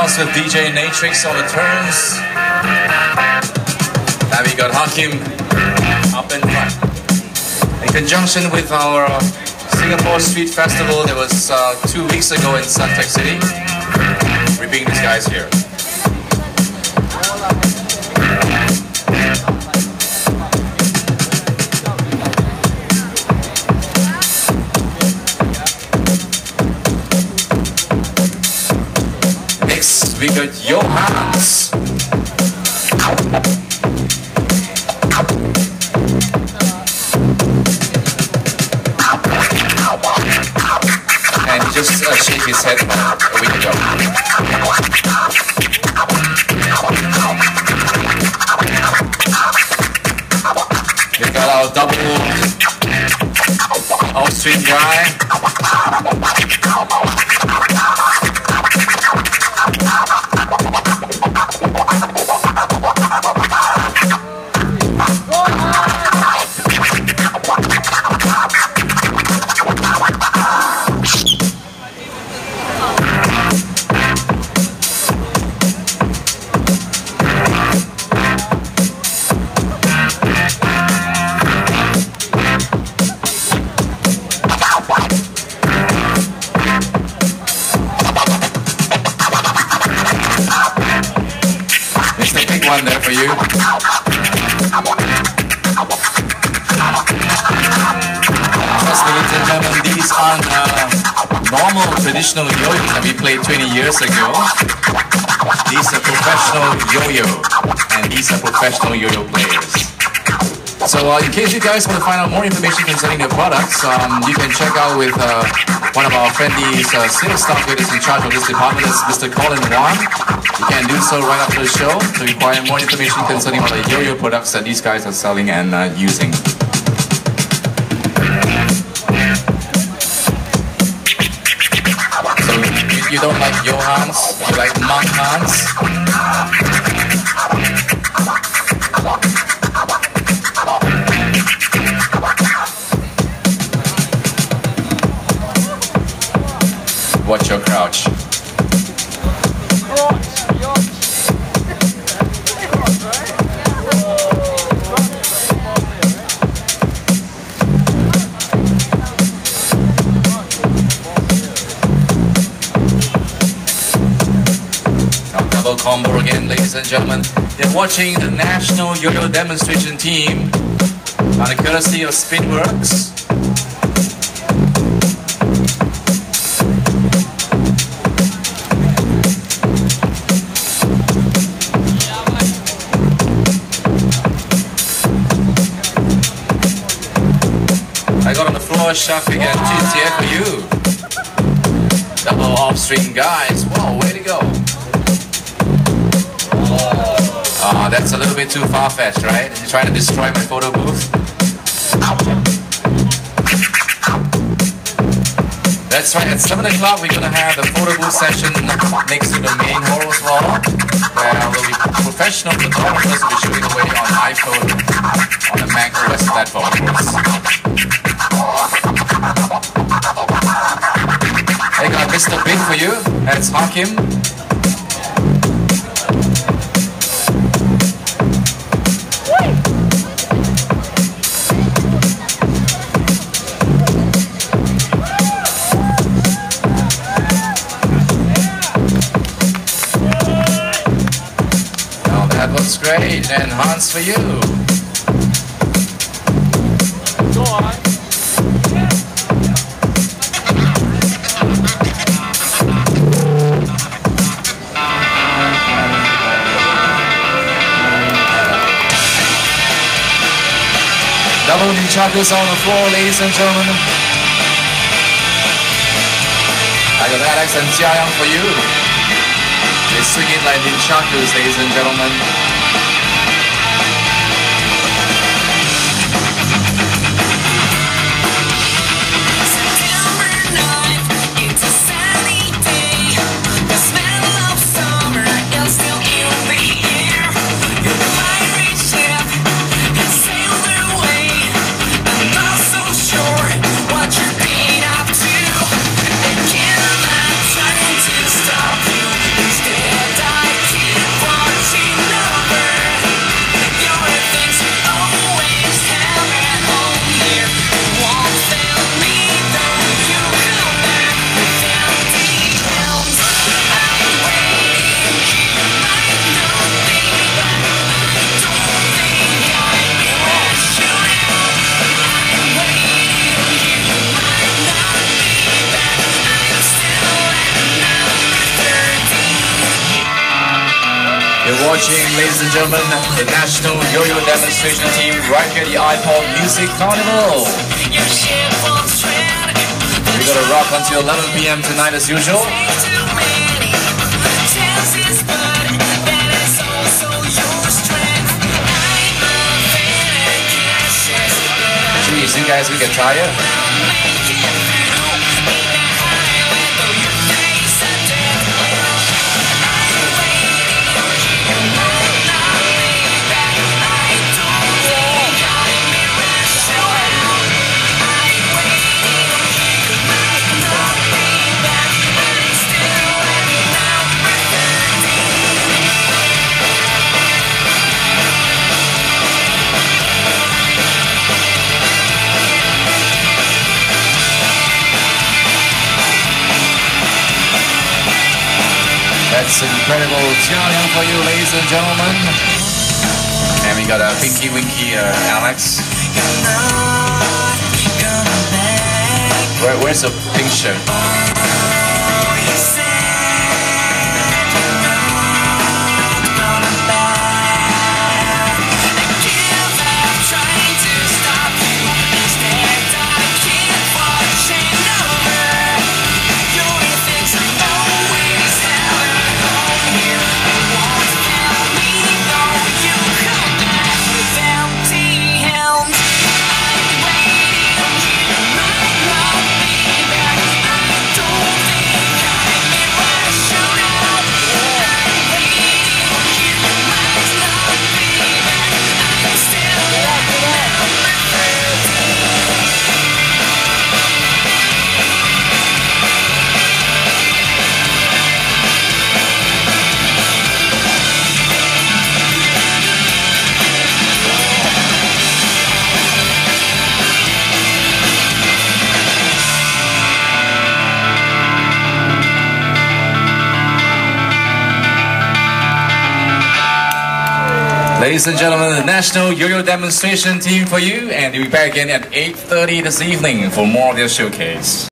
house with DJ Natrix on the turns. Now we got Hakim up in front. In conjunction with our Singapore Street Festival that was 2 weeks ago in Suntec City, we're bringing these guys here. Next, we got Johans. And he just shake his head about a week ago. We got our double off-stream guy. One there for you. Yes, ladies and gentlemen, these are normal traditional yo-yos that we played 20 years ago. These are professional yo-yo, and these are professional yo-yo players. So in case you guys want to find out more information concerning the products, you can check out with one of our friendly sales staff who is in charge of this department, is Mr. Colin Wan. You can do so right after the show to inquire more information concerning all the yo-yo products that these guys are selling and using. So if you don't like Johans, you like Monk Hans. Watch your crouch. Double combo again, ladies and gentlemen. You're watching the National Yo-Yo Demonstration Team on the courtesy of Spinworks. I got on the floor shuffling at GTF for you. Double off-string guys. Wow, way to go. That's a little bit too far-fetched, right? You're trying to destroy my photo booth. That's right, at 7 o'clock we're going to have the photo booth session next to the main hall as well. Where we'll be professional photographers will be shooting away on iPhone, on the Mac OS platform, of course. I got Mr. Big for you. That's Hakim. Now that looks great. And Hans for you. Go on. Double nunchakus on the floor, ladies and gentlemen. I got Alex and Jiayang for you. They swing it like nunchakus, ladies and gentlemen. Instead You're watching, ladies and gentlemen, the National Yo-Yo Demonstration Team right here at the iPod Music Carnival. We're gonna rock until 11 p.m. tonight as usual. Geez, you guys will get tired. That's incredible tuning for you, ladies and gentlemen. And we got a Pinky Winky Alex. Where's the pink shirt? Ladies and gentlemen, the National Yo-Yo Demonstration Team for you, and we'll be back again at 8:30 this evening for more of their showcase.